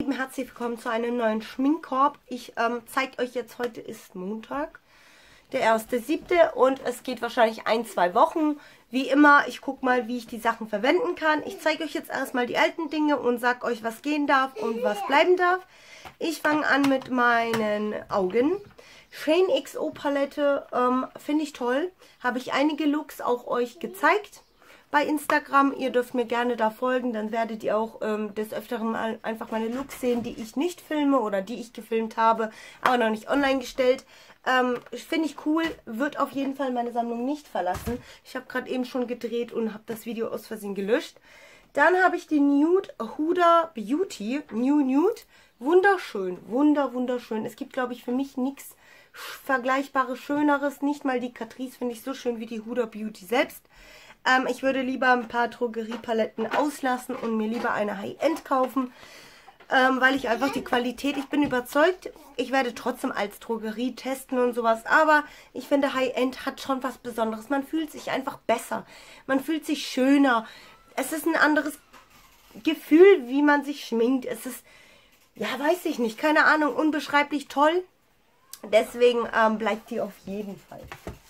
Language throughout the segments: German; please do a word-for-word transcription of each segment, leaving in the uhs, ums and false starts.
Herzlich willkommen zu einem neuen Schminkkorb. Ich ähm, zeige euch jetzt, heute ist Montag, der erste siebte und es geht wahrscheinlich ein, zwei Wochen. Wie immer, ich gucke mal, wie ich die Sachen verwenden kann. Ich zeige euch jetzt erstmal die alten Dinge und sage euch, was gehen darf und was bleiben darf. Ich fange an mit meinen Augen. Shane X O Palette, ähm, finde ich toll. Habe ich einige Looks auch euch gezeigt bei Instagram. Ihr dürft mir gerne da folgen, dann werdet ihr auch ähm, des Öfteren mal einfach meine Looks sehen, die ich nicht filme oder die ich gefilmt habe, aber noch nicht online gestellt. Ähm, Finde ich cool, wird auf jeden Fall meine Sammlung nicht verlassen. Ich habe gerade eben schon gedreht und habe das Video aus Versehen gelöscht. Dann habe ich die Nude Huda Beauty, New Nude. Wunderschön, wunder, wunderschön. Es gibt, glaube ich, für mich nichts Vergleichbares, Schöneres. Nicht mal die Catrice finde ich so schön wie die Huda Beauty selbst. Ähm, ich würde lieber ein paar Drogeriepaletten auslassen und mir lieber eine High-End kaufen, ähm, weil ich einfach die Qualität, ich bin überzeugt, ich werde trotzdem als Drogerie testen und sowas, aber ich finde High-End hat schon was Besonderes. Man fühlt sich einfach besser, man fühlt sich schöner. Es ist ein anderes Gefühl, wie man sich schminkt. Es ist, ja, weiß ich nicht, keine Ahnung, unbeschreiblich toll. Deswegen ähm, bleibt die auf jeden Fall.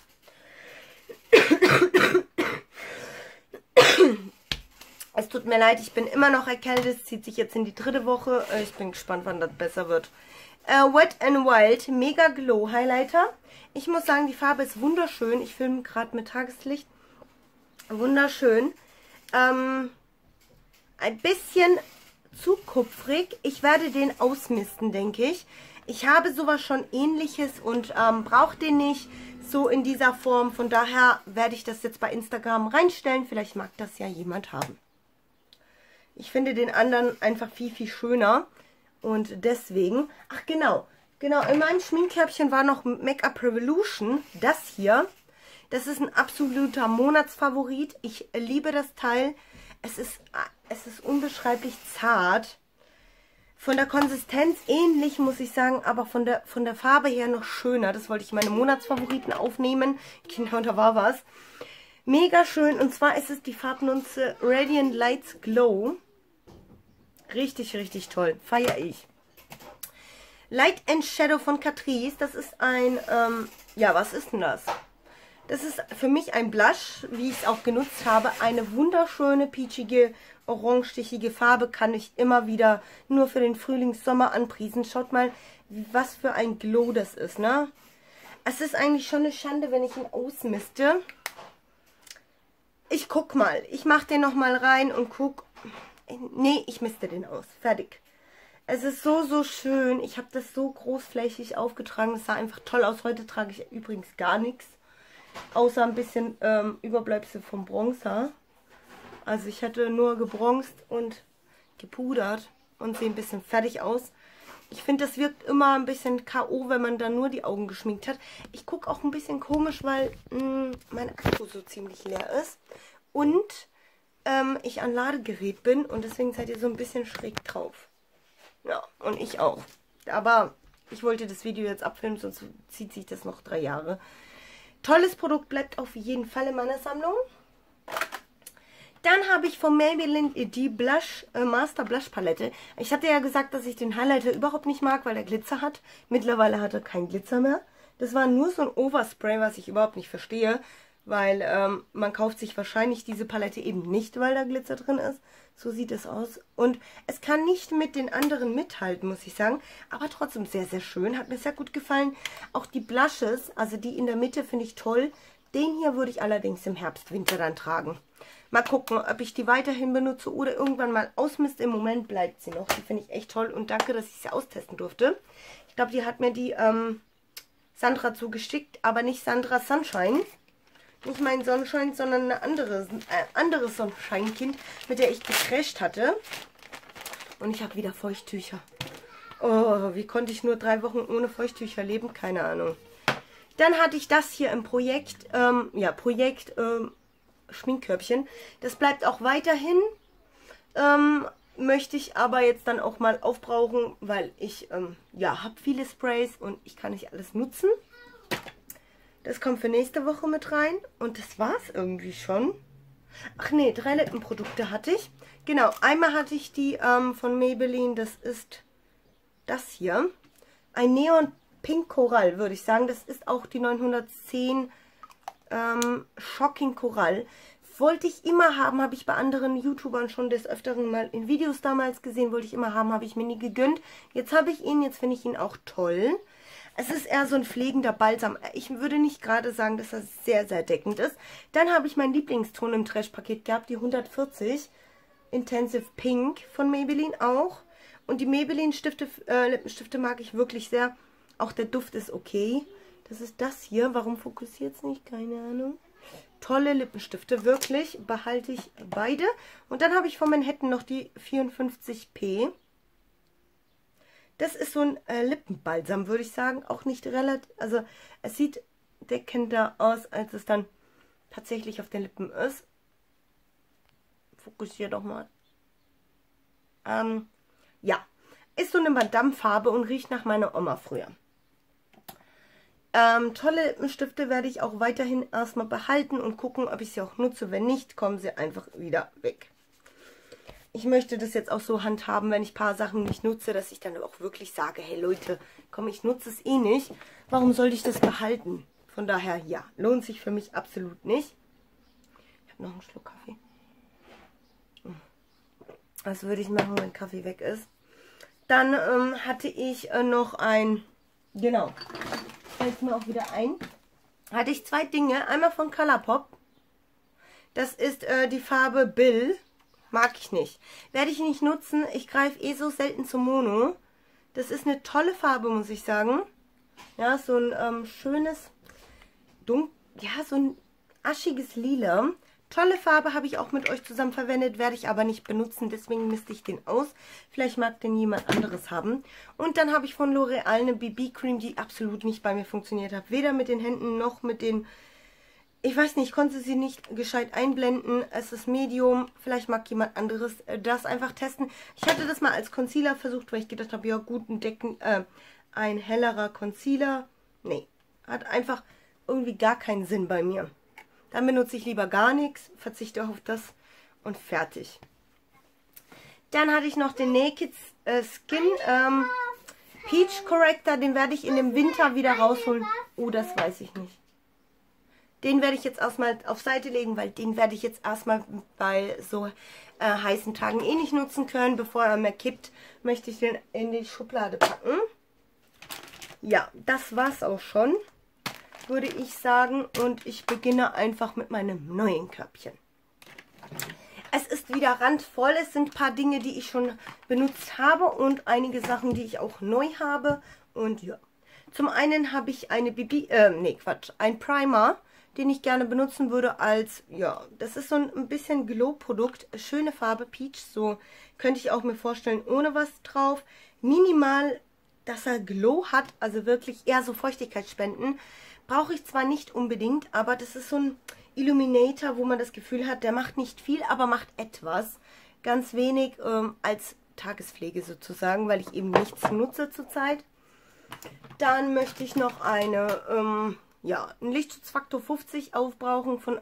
Es tut mir leid, ich bin immer noch erkältet. Es zieht sich jetzt in die dritte Woche. Ich bin gespannt, wann das besser wird. Äh, Wet n Wild Mega Glow Highlighter. Ich muss sagen, die Farbe ist wunderschön. Ich filme gerade mit Tageslicht. Wunderschön. Ähm, ein bisschen zu kupfrig. Ich werde den ausmisten, denke ich. Ich habe sowas schon Ähnliches und ähm, brauche den nicht so in dieser Form. Von daher werde ich das jetzt bei Instagram reinstellen. Vielleicht mag das ja jemand haben. Ich finde den anderen einfach viel, viel schöner. Und deswegen, ach genau, genau, in meinem Schminkkörbchen war noch Make-up Revolution. Das hier, das ist ein absoluter Monatsfavorit. Ich liebe das Teil. Es ist, es ist unbeschreiblich zart. Von der Konsistenz ähnlich, muss ich sagen, aber von der, von der Farbe her noch schöner. Das wollte ich in meine Monatsfavoriten aufnehmen. Genau, da war was. Mega schön. Und zwar ist es die Farbnunze Radiant Lights Glow. Richtig, richtig toll. Feiere ich. Light and Shadow von Catrice. Das ist ein, ähm, ja, was ist denn das? Das ist für mich ein Blush, wie ich es auch genutzt habe. Eine wunderschöne, peachige, orange-stichige Farbe. Kann ich immer wieder nur für den Frühlings-Sommer anpriesen. Schaut mal, was für ein Glow das ist, ne? Es ist eigentlich schon eine Schande, wenn ich ihn ausmiste. Ich guck mal. Ich mache den nochmal rein und guck. Nee, ich misste den aus. Fertig. Es ist so, so schön. Ich habe das so großflächig aufgetragen. Es sah einfach toll aus. Heute trage ich übrigens gar nichts. Außer ein bisschen ähm, Überbleibsel vom Bronzer. Also ich hatte nur gebronzt und gepudert und sehe ein bisschen fertig aus. Ich finde, das wirkt immer ein bisschen K O, wenn man dann nur die Augen geschminkt hat. Ich gucke auch ein bisschen komisch, weil mh, mein Akku so ziemlich leer ist. Und ähm, ich an Ladegerät bin und deswegen seid ihr so ein bisschen schräg drauf. Ja, und ich auch. Aber ich wollte das Video jetzt abfilmen, sonst zieht sich das noch drei Jahre. Tolles Produkt, bleibt auf jeden Fall in meiner Sammlung. Dann habe ich von Maybelline die Blush äh, Master Blush Palette. Ich hatte ja gesagt, dass ich den Highlighter überhaupt nicht mag, weil er Glitzer hat. Mittlerweile hat er keinen Glitzer mehr. Das war nur so ein Overspray, was ich überhaupt nicht verstehe. Weil ähm, man kauft sich wahrscheinlich diese Palette eben nicht, weil da Glitzer drin ist. So sieht es aus. Und es kann nicht mit den anderen mithalten, muss ich sagen. Aber trotzdem sehr, sehr schön. Hat mir sehr gut gefallen. Auch die Blushes, also die in der Mitte, finde ich toll. Den hier würde ich allerdings im Herbst, Winter dann tragen. Mal gucken, ob ich die weiterhin benutze oder irgendwann mal ausmiste. Im Moment bleibt sie noch. Die finde ich echt toll. Und danke, dass ich sie austesten durfte. Ich glaube, die hat mir die ähm, Sandra zugeschickt. Aber nicht Sandra Sunshine. Nicht mein Sonnenschein, sondern eine andere, äh, anderes Sonnenscheinkind, mit der ich gecrasht hatte. Und ich habe wieder Feuchttücher. Oh, wie konnte ich nur drei Wochen ohne Feuchttücher leben? Keine Ahnung. Dann hatte ich das hier im Projekt, ähm, ja, Projekt ähm, Schminkkörbchen. Das bleibt auch weiterhin. Ähm, möchte ich aber jetzt dann auch mal aufbrauchen, weil ich, ähm, ja, habe viele Sprays und ich kann nicht alles nutzen. Das kommt für nächste Woche mit rein. Und das war's irgendwie schon. Ach nee, drei Lippenprodukte hatte ich. Genau, einmal hatte ich die ähm, von Maybelline, das ist das hier. Ein Neon Pink Korall, würde ich sagen. Das ist auch die neunhundertzehn ähm, Shocking Korall. Wollte ich immer haben, habe ich bei anderen YouTubern schon des Öfteren mal in Videos damals gesehen, wollte ich immer haben, habe ich mir nie gegönnt. Jetzt habe ich ihn, jetzt finde ich ihn auch toll. Es ist eher so ein pflegender Balsam. Ich würde nicht gerade sagen, dass er sehr, sehr deckend ist. Dann habe ich meinen Lieblingston im Trash-Paket gehabt, die hundertvierzig Intensive Pink von Maybelline auch. Und die Maybelline Stifte, äh, Lippenstifte mag ich wirklich sehr. Auch der Duft ist okay. Das ist das hier. Warum fokussiert es nicht? Keine Ahnung. Tolle Lippenstifte, wirklich. Behalte ich beide. Und dann habe ich von Manhattan noch die vierundfünfzig P. Das ist so ein äh, Lippenbalsam, würde ich sagen. Auch nicht relativ, also es sieht deckender aus, als es dann tatsächlich auf den Lippen ist. Fokussiere doch mal. Ähm, ja, ist so eine Madame-Farbe und riecht nach meiner Oma früher. Ähm, tolle Lippenstifte werde ich auch weiterhin erstmal behalten und gucken, ob ich sie auch nutze. Wenn nicht, kommen sie einfach wieder weg. Ich möchte das jetzt auch so handhaben, wenn ich ein paar Sachen nicht nutze, dass ich dann auch wirklich sage, hey Leute, komm, ich nutze es eh nicht. Warum sollte ich das behalten? Von daher, ja, lohnt sich für mich absolut nicht. Ich habe noch einen Schluck Kaffee. Was würde ich machen, wenn Kaffee weg ist? Dann ähm, hatte ich äh, noch ein, genau, fällt mir auch wieder ein, hatte ich zwei Dinge. Einmal von Colourpop. Das ist äh, die Farbe Bill. Mag ich nicht. Werde ich nicht nutzen. Ich greife eh so selten zum Mono. Das ist eine tolle Farbe, muss ich sagen. Ja, so ein ähm, schönes, dunkel, ja, so ein aschiges Lila. Tolle Farbe, habe ich auch mit euch zusammen verwendet, werde ich aber nicht benutzen, deswegen misste ich den aus. Vielleicht mag den jemand anderes haben. Und dann habe ich von L'Oreal eine B B-Cream, die absolut nicht bei mir funktioniert hat. Weder mit den Händen noch mit den... Ich weiß nicht, ich konnte sie nicht gescheit einblenden. Es ist Medium. Vielleicht mag jemand anderes das einfach testen. Ich hatte das mal als Concealer versucht, weil ich gedacht habe, ja gut, ein, Decken, äh, ein hellerer Concealer. Nee, hat einfach irgendwie gar keinen Sinn bei mir. Dann benutze ich lieber gar nichts, verzichte auf das und fertig. Dann hatte ich noch den Naked Skin ähm, Peach Corrector. Den werde ich in dem Winter wieder rausholen. Oh, das weiß ich nicht. Den werde ich jetzt erstmal auf Seite legen, weil den werde ich jetzt erstmal bei so äh, heißen Tagen eh nicht nutzen können. Bevor er mehr kippt, möchte ich den in die Schublade packen. Ja, das war's auch schon, würde ich sagen. Und ich beginne einfach mit meinem neuen Körbchen. Es ist wieder randvoll. Es sind ein paar Dinge, die ich schon benutzt habe und einige Sachen, die ich auch neu habe. Und ja, zum einen habe ich eine B B, äh, nee, Quatsch, ein Primer, den ich gerne benutzen würde als, ja, das ist so ein bisschen Glow-Produkt. Schöne Farbe, Peach, so könnte ich auch mir vorstellen, ohne was drauf. Minimal, dass er Glow hat, also wirklich eher so Feuchtigkeitsspenden. Brauche ich zwar nicht unbedingt, aber das ist so ein Illuminator, wo man das Gefühl hat, der macht nicht viel, aber macht etwas. Ganz wenig ähm, als Tagespflege sozusagen, weil ich eben nichts nutze zurzeit. Dann möchte ich noch eine, ähm, ja, einen Lichtschutzfaktor fünfzig aufbrauchen von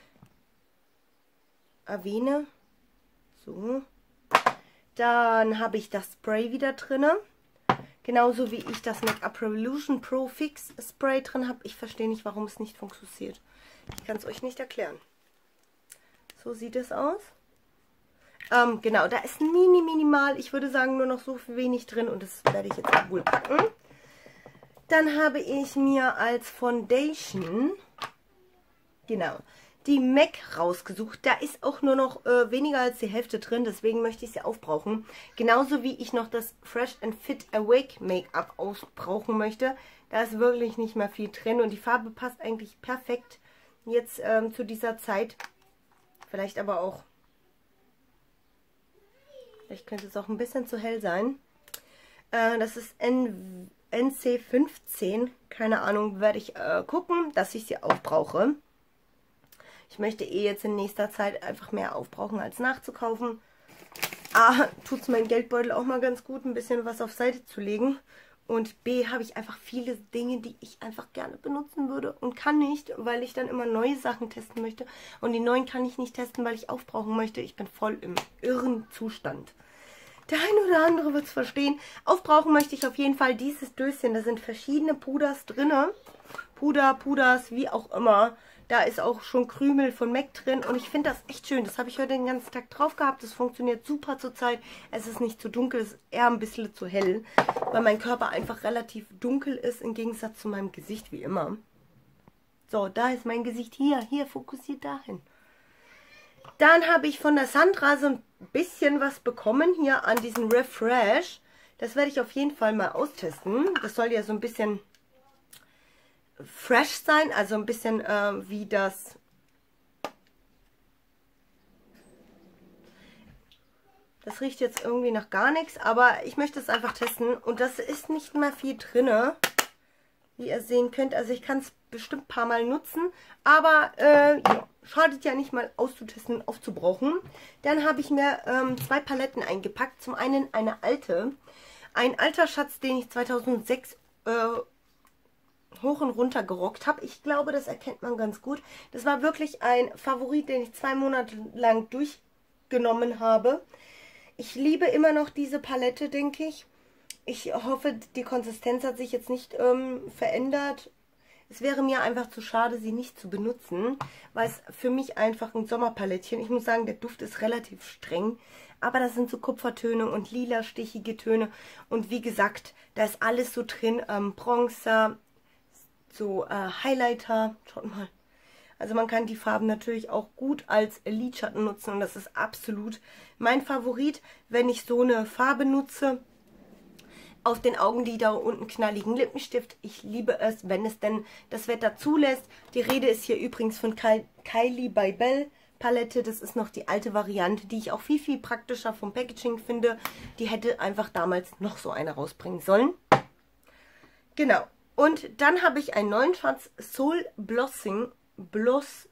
Avene. So. Dann habe ich das Spray wieder drin. Genauso wie ich das Make-up Revolution Pro Fix Spray drin habe. Ich verstehe nicht, warum es nicht funktioniert. Ich kann es euch nicht erklären. So sieht es aus. Ähm, genau, da ist mini minimal, ich würde sagen nur noch so wenig drin und das werde ich jetzt wohl packen. Dann habe ich mir als Foundation, genau, die M A C rausgesucht. Da ist auch nur noch äh, weniger als die Hälfte drin, deswegen möchte ich sie aufbrauchen. Genauso wie ich noch das Fresh and Fit Awake Make-up aufbrauchen möchte. Da ist wirklich nicht mehr viel drin und die Farbe passt eigentlich perfekt jetzt ähm, zu dieser Zeit. Vielleicht aber auch, vielleicht könnte es auch ein bisschen zu hell sein. Äh, das ist N C fünfzehn, keine Ahnung, werde ich äh, gucken, dass ich sie aufbrauche. Ich möchte eh jetzt in nächster Zeit einfach mehr aufbrauchen als nachzukaufen. Ah, tut es meinen Geldbeutel auch mal ganz gut, ein bisschen was auf Seite zu legen Und B, habe ich einfach viele Dinge, die ich einfach gerne benutzen würde und kann nicht, weil ich dann immer neue Sachen testen möchte. Und die neuen kann ich nicht testen, weil ich aufbrauchen möchte. Ich bin voll im irren Zustand. Der eine oder andere wird es verstehen. Aufbrauchen möchte ich auf jeden Fall dieses Döschen. Da sind verschiedene Puders drin. Puder, Puders, wie auch immer. Da ist auch schon Krümel von M A C drin und ich finde das echt schön. Das habe ich heute den ganzen Tag drauf gehabt. Das funktioniert super zurzeit. Es ist nicht zu dunkel, es ist eher ein bisschen zu hell, weil mein Körper einfach relativ dunkel ist im Gegensatz zu meinem Gesicht wie immer. So, da ist mein Gesicht hier. Hier, fokussiert dahin. Dann habe ich von der Sandra so ein bisschen was bekommen hier an diesen Refresh. Das werde ich auf jeden Fall mal austesten. Das soll ja so ein bisschen fresh sein, also ein bisschen äh, wie das das riecht jetzt irgendwie nach gar nichts, aber ich möchte es einfach testen und das ist nicht mehr viel drinne, wie ihr sehen könnt. Also ich kann es bestimmt ein paar Mal nutzen, aber äh, ja, schadet ja nicht mal auszutesten und aufzubrauchen. Dann habe ich mir ähm, zwei Paletten eingepackt. Zum einen eine alte, ein alter Schatz, den ich zweitausendsechs äh, hoch und runter gerockt habe. Ich glaube, das erkennt man ganz gut. Das war wirklich ein Favorit, den ich zwei Monate lang durchgenommen habe. Ich liebe immer noch diese Palette, denke ich. Ich hoffe, die Konsistenz hat sich jetzt nicht ähm, verändert. Es wäre mir einfach zu schade, sie nicht zu benutzen, weil es für mich einfach ein Sommerpalettchen. Ich muss sagen, der Duft ist relativ streng, aber das sind so Kupfertöne und lila stichige Töne. Und wie gesagt, da ist alles so drin, ähm, Bronzer, so äh, Highlighter, schaut mal. Also man kann die Farben natürlich auch gut als Lidschatten nutzen und das ist absolut mein Favorit, wenn ich so eine Farbe nutze. Auf den Augenlider und einen knalligen Lippenstift. Ich liebe es, wenn es denn das Wetter zulässt. Die Rede ist hier übrigens von Kylie by Belle Palette. Das ist noch die alte Variante, die ich auch viel, viel praktischer vom Packaging finde. Die hätte einfach damals noch so eine rausbringen sollen. Genau. Und dann habe ich einen neuen Schatz, Soul Blossing, Bloss,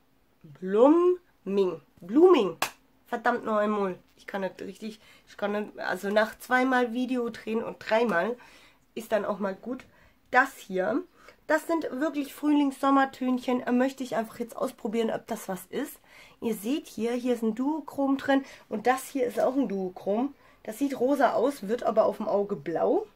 Blooming, Blooming. Verdammt noch einmal. Ich kann nicht richtig, ich kann nicht, also nach zweimal Video drehen und dreimal ist dann auch mal gut. Das hier, das sind wirklich Frühlings-Sommertönchen. Möchte ich einfach jetzt ausprobieren, ob das was ist. Ihr seht hier, hier ist ein Duochrom drin und das hier ist auch ein Duochrom. Das sieht rosa aus, wird aber auf dem Auge blau.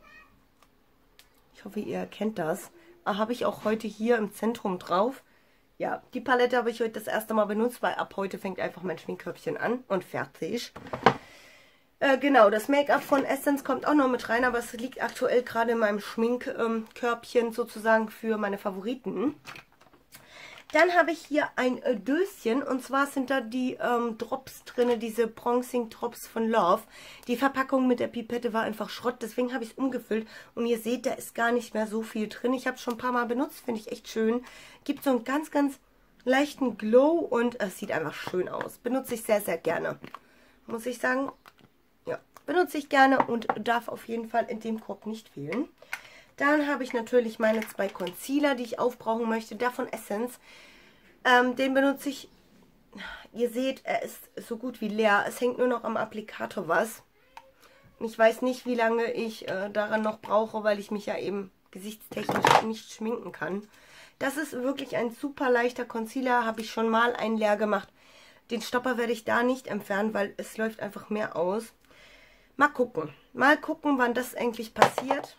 Ich hoffe, ihr erkennt das. Habe ich auch heute hier im Zentrum drauf. Ja, die Palette habe ich heute das erste Mal benutzt, weil ab heute fängt einfach mein Schminkkörbchen an und fertig. Äh, genau, das Make-up von Essence kommt auch noch mit rein, aber es liegt aktuell gerade in meinem Schminkkörbchen ähm, sozusagen für meine Favoriten. Dann habe ich hier ein äh, Döschen und zwar sind da die ähm, Drops drin, diese Bronzing Drops von Love. Die Verpackung mit der Pipette war einfach Schrott, deswegen habe ich es umgefüllt und ihr seht, da ist gar nicht mehr so viel drin. Ich habe es schon ein paar Mal benutzt, finde ich echt schön. Gibt so einen ganz, ganz leichten Glow und es sieht einfach schön aus. Benutze ich sehr, sehr gerne, muss ich sagen. Ja, benutze ich gerne und darf auf jeden Fall in dem Korb nicht fehlen. Dann habe ich natürlich meine zwei Concealer, die ich aufbrauchen möchte. Der von Essence. Ähm, den benutze ich, ihr seht, er ist so gut wie leer. Es hängt nur noch am Applikator was. Ich weiß nicht, wie lange ich äh, daran noch brauche, weil ich mich ja eben gesichtstechnisch nicht schminken kann. Das ist wirklich ein super leichter Concealer. Habe ich schon mal einen leer gemacht. Den Stopper werde ich da nicht entfernen, weil es läuft einfach mehr aus. Mal gucken. Mal gucken, wann das eigentlich passiert.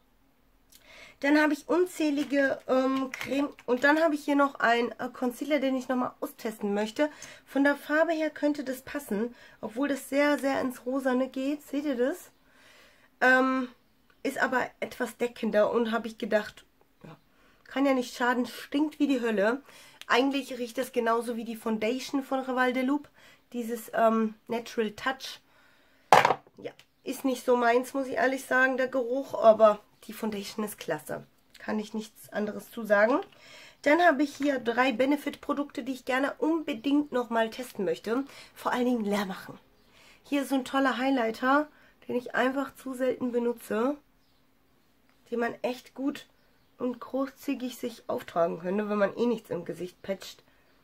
Dann habe ich unzählige ähm, Creme und dann habe ich hier noch einen äh, Concealer, den ich nochmal austesten möchte. Von der Farbe her könnte das passen, obwohl das sehr, sehr ins Rosane geht. Seht ihr das? Ähm, ist aber etwas deckender und habe ich gedacht, ja, kann ja nicht schaden, stinkt wie die Hölle. Eigentlich riecht das genauso wie die Foundation von Rival de Loop, dieses ähm, Natural Touch. Ja, ist nicht so meins, muss ich ehrlich sagen, der Geruch, aber die Foundation ist klasse. Kann ich nichts anderes zu sagen. Dann habe ich hier drei Benefit-Produkte, die ich gerne unbedingt nochmal testen möchte. Vor allen Dingen leer machen. Hier ist so ein toller Highlighter, den ich einfach zu selten benutze. Den man echt gut und großzügig sich auftragen könnte, wenn man eh nichts im Gesicht patcht.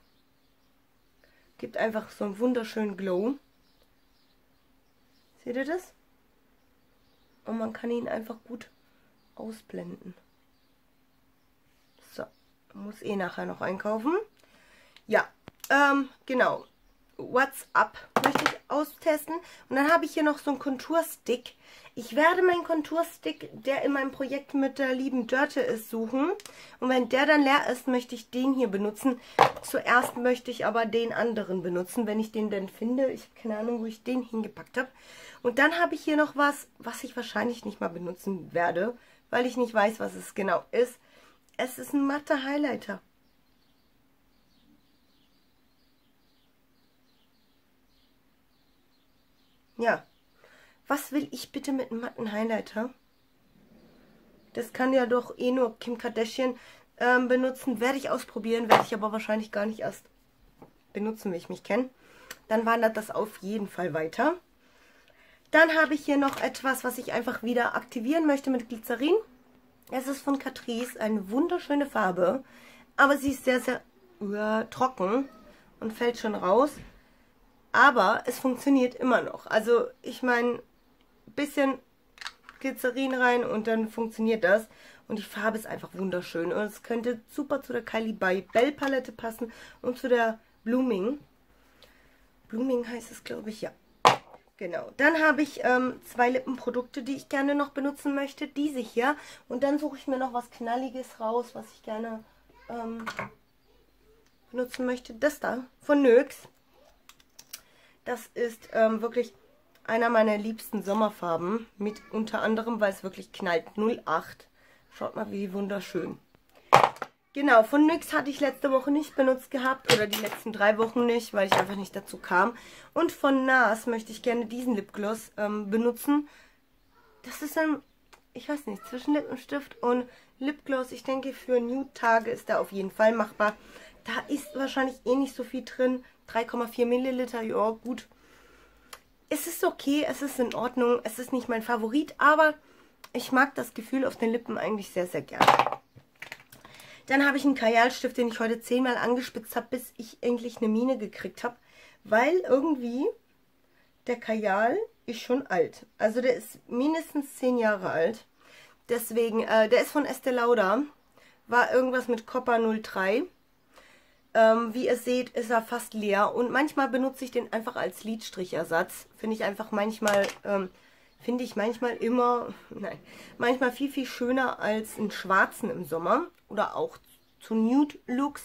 Gibt einfach so einen wunderschönen Glow. Seht ihr das? Und man kann ihn einfach gut ausblenden. So, muss eh nachher noch einkaufen. Ja, ähm, genau. What's Up möchte ich austesten. Und dann habe ich hier noch so einen Konturstick. Ich werde meinen Konturstick, der in meinem Projekt mit der lieben Dörte ist, suchen. Und wenn der dann leer ist, möchte ich den hier benutzen. Zuerst möchte ich aber den anderen benutzen, wenn ich den denn finde. Ich habe keine Ahnung, wo ich den hingepackt habe. Und dann habe ich hier noch was, was ich wahrscheinlich nicht mal benutzen werde, weil ich nicht weiß, was es genau ist. Es ist ein matter Highlighter. Ja, was will ich bitte mit einem matten Highlighter? Das kann ja doch eh nur Kim Kardashian ähm, benutzen. Werde ich ausprobieren, werde ich aber wahrscheinlich gar nicht erst benutzen, wie ich mich kenne. Dann wandert das auf jeden Fall weiter. Dann habe ich hier noch etwas, was ich einfach wieder aktivieren möchte mit Glycerin. Es ist von Catrice, eine wunderschöne Farbe, aber sie ist sehr, sehr ja, trocken und fällt schon raus. Aber es funktioniert immer noch. Also ich meine, ein bisschen Glycerin rein und dann funktioniert das. Und die Farbe ist einfach wunderschön. Und es könnte super zu der Kylie by Bell Palette passen und zu der Blooming. Blooming heißt es, glaube ich, ja. Genau. Dann habe ich ähm, zwei Lippenprodukte, die ich gerne noch benutzen möchte. Diese hier. Und dann suche ich mir noch was Knalliges raus, was ich gerne ähm, benutzen möchte. Das da von N Y X. Das ist ähm, wirklich einer meiner liebsten Sommerfarben. Mit unter anderem, weil es wirklich knallt. null acht. Schaut mal, wie wunderschön. Genau, von N Y X hatte ich letzte Woche nicht benutzt gehabt. Oder die letzten drei Wochen nicht, weil ich einfach nicht dazu kam. Und von N A R S möchte ich gerne diesen Lipgloss ähm, benutzen. Das ist ein, ich weiß nicht, zwischen Lippenstift und Lipgloss. Ich denke, für Nude-Tage ist der auf jeden Fall machbar. Da ist wahrscheinlich eh nicht so viel drin. drei Komma vier Milliliter, ja gut. Es ist okay, es ist in Ordnung. Es ist nicht mein Favorit, aber ich mag das Gefühl auf den Lippen eigentlich sehr, sehr gerne. Dann habe ich einen Kajalstift, den ich heute zehnmal angespitzt habe, bis ich endlich eine Mine gekriegt habe. Weil irgendwie der Kajal ist schon alt. Also der ist mindestens zehn Jahre alt. Deswegen, äh, der ist von Estee Lauder. War irgendwas mit Copper null drei. Ähm, wie ihr seht, ist er fast leer. Und manchmal benutze ich den einfach als Lidstrichersatz. Finde ich einfach manchmal, ähm, finde ich manchmal immer, nein, manchmal viel, viel schöner als einen schwarzen im Sommer. Oder auch zu Nude-Looks.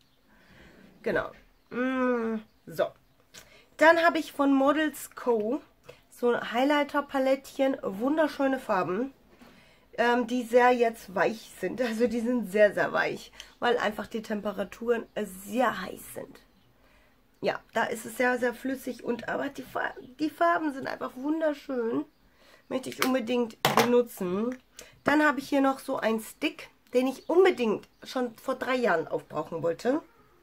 Genau. Mm, so. Dann habe ich von Models Co. so ein Highlighter-Palettchen. Wunderschöne Farben. Ähm, die sehr jetzt weich sind. Also die sind sehr, sehr weich. Weil einfach die Temperaturen sehr heiß sind. Ja, da ist es sehr, sehr flüssig. Und aber die, Far die Farben sind einfach wunderschön. Möchte ich unbedingt benutzen. Dann habe ich hier noch so einen Stick, den ich unbedingt schon vor drei Jahren aufbrauchen wollte.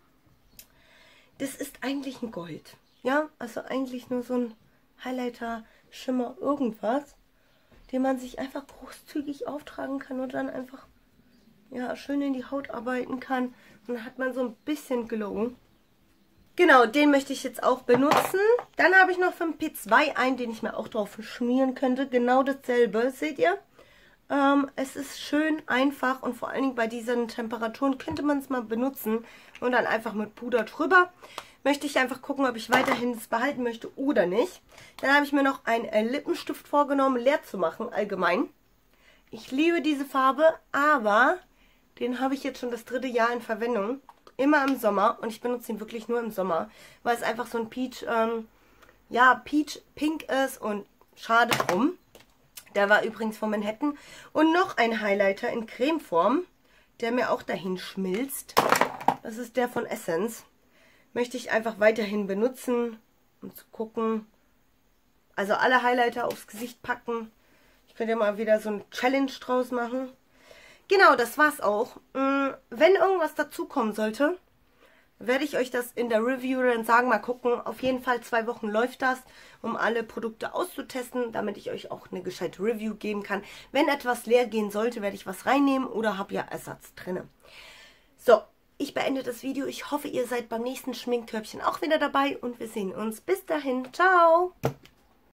Das ist eigentlich ein Gold. Ja, also eigentlich nur so ein Highlighter, Schimmer, irgendwas, den man sich einfach großzügig auftragen kann und dann einfach ja, schön in die Haut arbeiten kann. Und dann hat man so ein bisschen Glow. Genau, den möchte ich jetzt auch benutzen. Dann habe ich noch für den P zwei einen, den ich mir auch drauf schmieren könnte. Genau dasselbe, seht ihr? Ähm, es ist schön einfach und vor allen Dingen bei diesen Temperaturen könnte man es mal benutzen. Und dann einfach mit Puder drüber. Möchte ich einfach gucken, ob ich weiterhin das behalten möchte oder nicht. Dann habe ich mir noch einen äh, Lippenstift vorgenommen, leer zu machen, allgemein. Ich liebe diese Farbe, aber den habe ich jetzt schon das dritte Jahr in Verwendung. Immer im Sommer und ich benutze ihn wirklich nur im Sommer, weil es einfach so ein Peach, ähm, ja, Peach Pink ist und schade drum. Der war übrigens von Manhattan. Und noch ein Highlighter in Cremeform, der mir auch dahin schmilzt. Das ist der von Essence. Möchte ich einfach weiterhin benutzen, um zu gucken. Also alle Highlighter aufs Gesicht packen. Ich könnte ja mal wieder so eine Challenge draus machen. Genau, das war's auch. Wenn irgendwas dazukommen sollte, werde ich euch das in der Review dann sagen. Mal gucken. Auf jeden Fall zwei Wochen läuft das, um alle Produkte auszutesten, damit ich euch auch eine gescheite Review geben kann. Wenn etwas leer gehen sollte, werde ich was reinnehmen oder habe ja Ersatz drin. So. Ich beende das Video. Ich hoffe, ihr seid beim nächsten Schminkkörbchen auch wieder dabei und wir sehen uns. Bis dahin. Ciao!